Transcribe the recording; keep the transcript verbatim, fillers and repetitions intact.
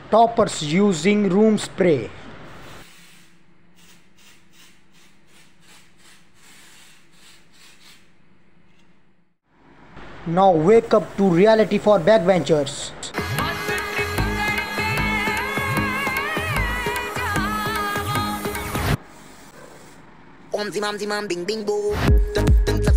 Toppers using room spray. Now wake up to reality for backbenchers. Om zimam zimam ding ding bo.